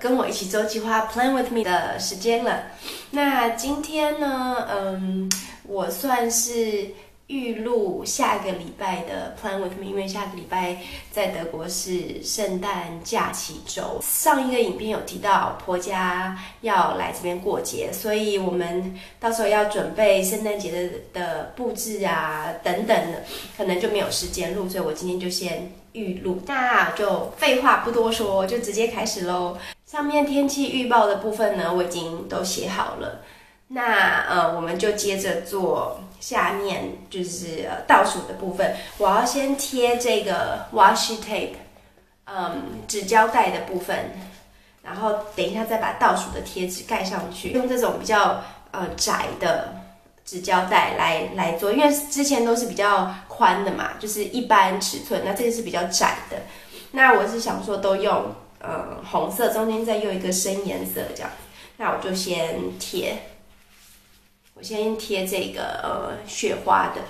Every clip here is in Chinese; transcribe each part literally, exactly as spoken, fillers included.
跟我一起做计划 Plan with me 的时间了。那今天呢，嗯，我算是预录下个礼拜的 Plan with me， 因为下个礼拜在德国是圣诞假期周。上一个影片有提到婆家要来这边过节，所以我们到时候要准备圣诞节的的布置啊等等的，可能就没有时间录，所以我今天就先预录。那就废话不多说，就直接开始咯。上面天气预报的部分呢，我已经都写好了。那呃，我们就接着做下面就是呃倒数的部分。我要先贴这个 washi tape， 嗯，纸胶带的部分，然后等一下再把倒数的贴纸盖上去，用这种比较呃窄的纸胶带来来做，因为之前都是比较宽的嘛，就是一般尺寸，那这个是比较窄的。那我是想说都用呃红色，中间再用一个深颜色这样。那我就先贴。我先贴这个呃雪花的，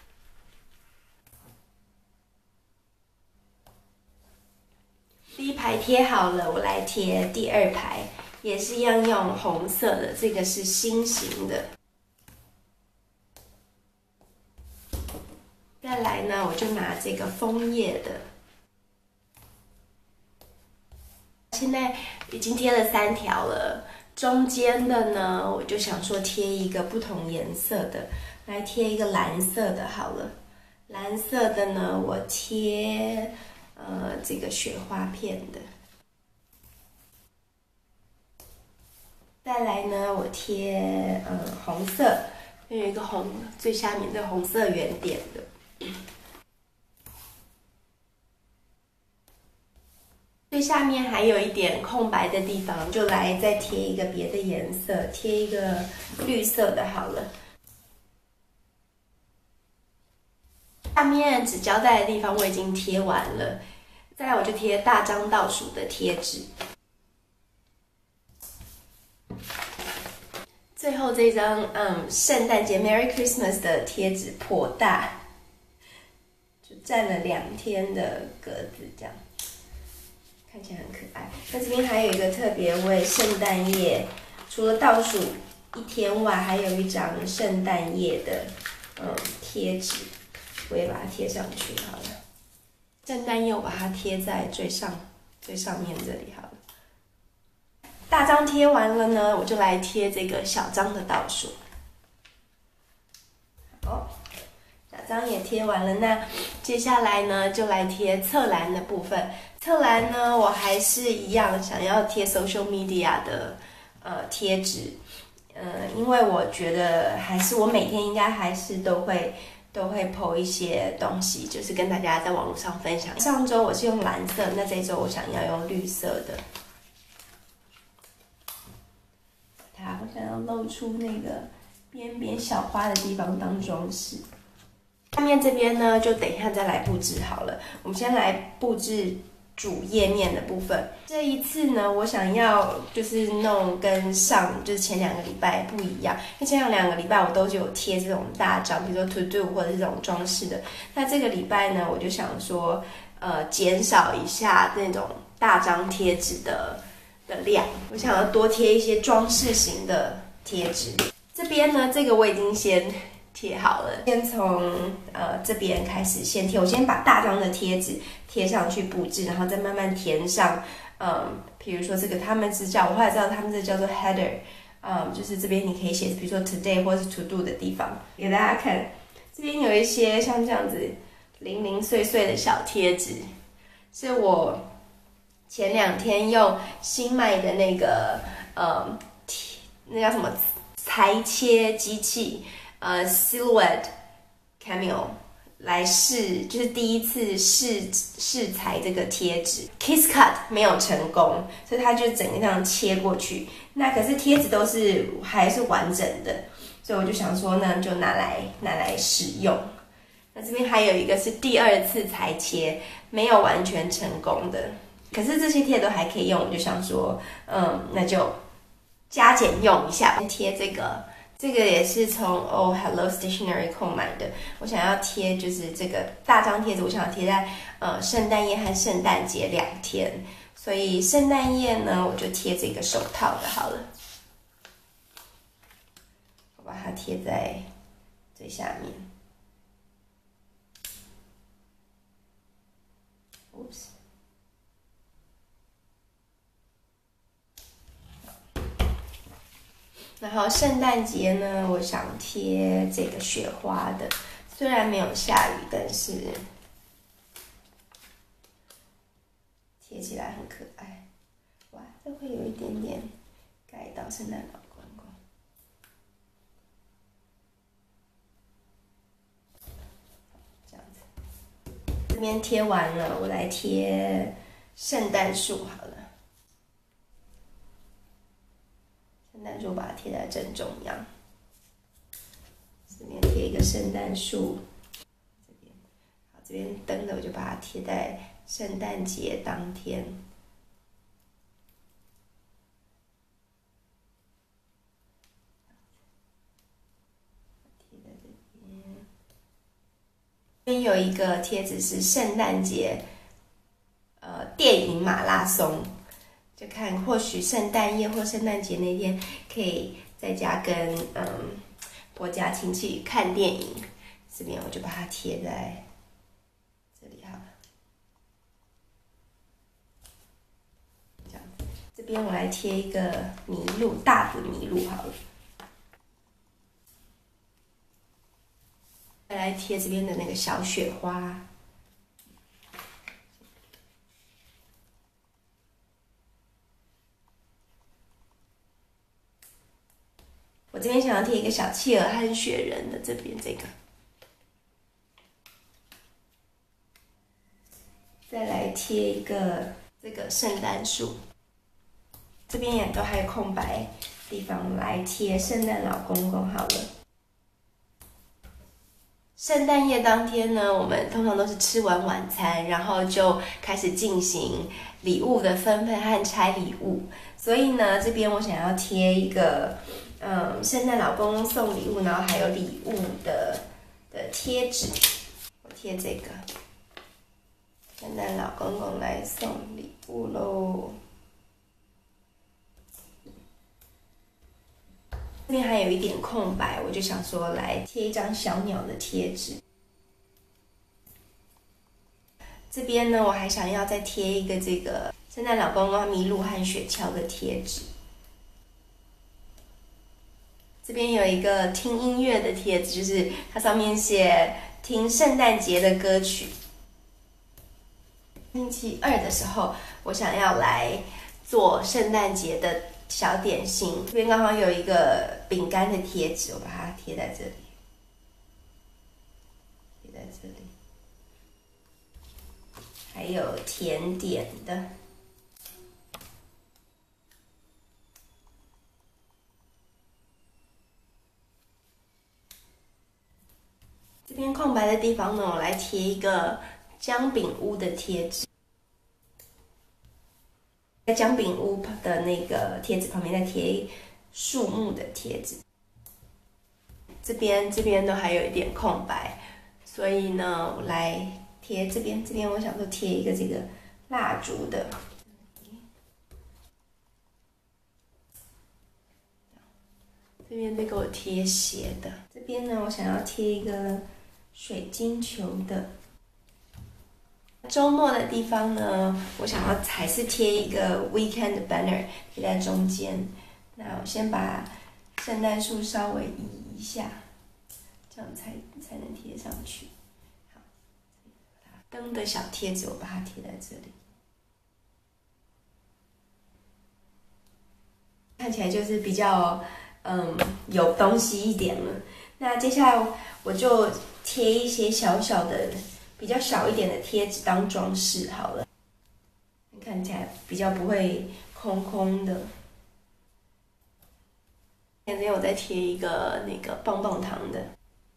第一排贴好了，我来贴第二排，也是一样用红色的，这个是心形的。再来呢，我就拿这个枫叶的，现在已经贴了三条了。中间的呢，我就想说贴一个不同颜色的，来贴一个蓝色的好了。蓝色的呢，我贴呃这个雪花片的。再来呢，我贴呃红色，有一个红最下面的红色圆点的。最下面还有一点空白的地方，就来再贴一个别的颜色，贴一个绿色的好了。下面纸胶带的地方我已经贴完了，再来我就贴大张倒数的贴纸。最后这张嗯圣诞节 Merry Christmas 的贴纸颇大，就占了两天的格子这样。看起来很可爱。那这边还有一个特别为圣诞夜，除了倒数一天外，还有一张圣诞夜的嗯贴纸，我也把它贴上去好了。圣诞夜我把它贴在最上最上面这里好了。大张贴完了呢，我就来贴这个小张的倒数。好，小张也贴完了，那接下来呢，就来贴侧栏的部分。侧栏呢，我还是一样想要贴 social media 的呃贴纸，呃，因为我觉得还是我每天应该还是都会都会 po 一些东西，就是跟大家在网络上分享。上周我是用蓝色，那这周我想要用绿色的。它我想要露出那个边边小花的地方当装饰。下面这边呢，就等一下再来布置好了。我们先来布置主页面的部分。这一次呢，我想要就是弄跟上就是前两个礼拜不一样，因为前两个礼拜我都有贴这种大张，比如说 to do 或者这种装饰的。那这个礼拜呢，我就想说，呃，减少一下那种大张贴纸的的量，我想要多贴一些装饰型的贴纸。这边呢，这个我已经先贴好了，先从呃这边开始先贴。我先把大张的贴纸贴上去布置，然后再慢慢填上。嗯，比如说这个他们是叫，我后来知道他们这叫做 header， 嗯，就是这边你可以写，比如说 today 或是 to do 的地方，给大家看。这边有一些像这样子零零碎碎的小贴纸，是我前两天用新买的那个呃，那叫什么裁切机器。呃 Silhouette Cameo 来试，就是第一次试试裁这个贴纸 ，Kiss Cut 没有成功，所以它就整个这样切过去。那可是贴纸都是还是完整的，所以我就想说呢，就拿来拿来使用。那这边还有一个是第二次裁切，没有完全成功的，可是这些贴都还可以用，我就想说，嗯，那就加减用一下，贴这个。这个也是从 Oh Hello Stationery 购买的。我想要贴就是这个大张贴纸，我想要贴在呃圣诞夜和圣诞节两天， 所以圣诞夜呢，我就贴这个手套的好了。我把它贴在最下面。Oops。然后圣诞节呢，我想贴这个雪花的，虽然没有下雨，但是贴起来很可爱。哇，这会有一点点盖到圣诞老公公。这样子，这边贴完了，我来贴圣诞树好了。圣诞树把它贴在正中央，这边贴一个圣诞树，这边好，这边灯的我就把它贴在圣诞节当天。贴在这边，这边有一个贴纸是圣诞节，呃，电影马拉松。就看，或许圣诞夜或圣诞节那天，可以在家跟嗯婆家亲戚看电影。这边我就把它贴在这里好了，这样子。这边我来贴一个麋鹿，大的麋鹿好了。再来贴这边的那个小雪花。我这边想要贴一个小企鹅和雪人的，这边这个，再来贴一个这个圣诞树，这边也都还有空白地方来贴圣诞老公公好了。圣诞夜当天呢，我们通常都是吃完晚餐，然后就开始进行礼物的分配和拆礼物。所以呢，这边我想要贴一个，嗯，圣诞老公公送礼物，然后还有礼物的的贴纸。我贴这个，圣诞老公公来送礼物喽。这边还有一点空白，我就想说来贴一张小鸟的贴纸。这边呢，我还想要再贴一个这个圣诞老公公麋鹿和雪橇的贴纸。这边有一个听音乐的贴纸，就是它上面写听圣诞节的歌曲。星期二的时候，我想要来做圣诞节的小点心，这边刚好有一个饼干的贴纸，我把它贴在这里，贴在这里，还有甜点的，这边空白的地方呢，我来贴一个姜饼屋的贴纸。在姜饼屋的那个贴纸旁边再贴树木的贴纸，这边这边都还有一点空白，所以呢，我来贴这边，这边我想说贴一个这个蜡烛的，这边再给我贴斜的，这边呢，我想要贴一个水晶球的。周末的地方呢，我想要还是贴一个 weekend banner 贴在中间。那我先把圣诞树稍微移一下，这样才才能贴上去。好，灯的小贴纸我把它贴在这里，看起来就是比较嗯有东西一点了。那接下来我就贴一些小小的。比较小一点的贴纸当装饰好了，看起来比较不会空空的。前面我再贴一个那个棒棒糖的，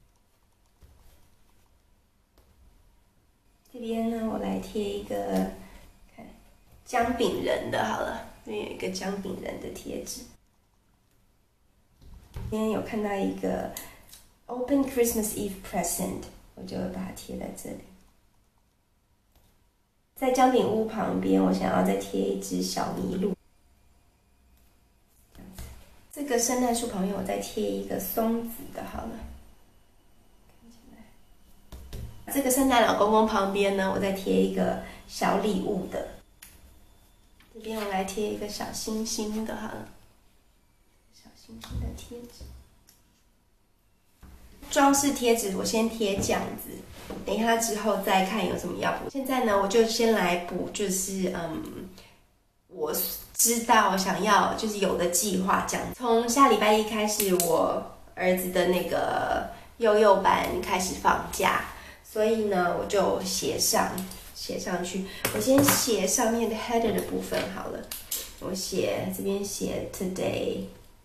这边呢我来贴一个看姜饼人的好了，这边有一个姜饼人的贴纸。今天有看到一个 Open Christmas Eve Present。我就把它贴在这里。 在姜饼屋旁边，我想要再贴一只小麋鹿。这个圣诞树旁边，我再贴一个松子的，好了。这个圣诞老公公旁边呢，我再贴一个小礼物的。这边我来贴一个小星星的，好了，小星星的贴纸。装饰贴纸我先贴这样子，等一下之后再看有什么要补。现在呢，我就先来补，就是嗯，我知道想要就是有的计划这样。从下礼拜一开始，我儿子的那个幼幼班开始放假，所以呢，我就写上写上去。我先写上面的 header 的部分好了，我写这边写 today。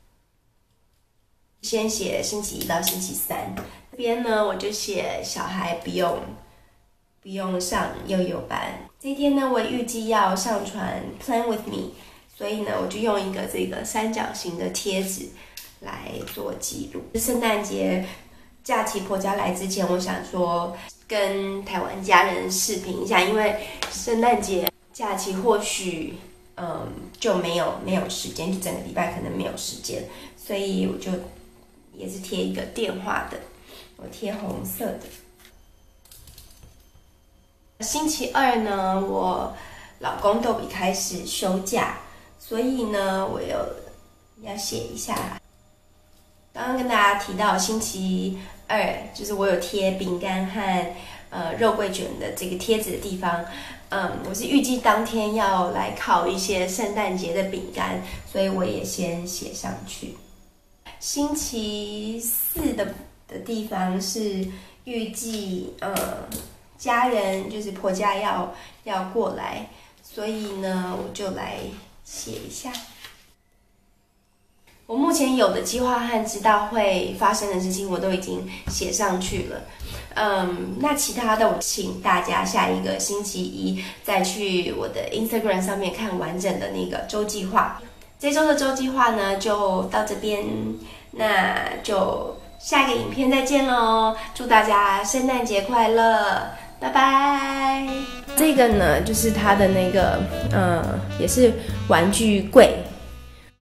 先写星期一到星期三，这边呢我就写小孩不用不用上幼幼班。这一天呢，我预计要上传 Plan with me， 所以呢，我就用一个这个三角形的贴纸来做记录。圣诞节假期婆家来之前，我想说跟台湾家人视频一下，因为圣诞节假期或许嗯就没有没有时间，就整个礼拜可能没有时间，所以我就。也是贴一个电话的，我贴红色的。星期二呢，我老公豆比开始休假，所以呢，我有要写一下。刚刚跟大家提到星期二，就是我有贴饼干和呃肉桂卷的这个贴纸的地方，嗯，我是预计当天要来烤一些圣诞节的饼干，所以我也先写上去。星期四的的地方是预计呃家人就是婆家要要过来，所以呢我就来写一下。我目前有的计划和知道会发生的事情，我都已经写上去了。嗯，那其他的我请大家下一个星期一再去我的 Instagram 上面看完整的那个周计划。这周的周计划呢，就到这边，那就下一个影片再见喽！祝大家圣诞节快乐，拜拜！这个呢，就是它的那个，呃，也是玩具柜。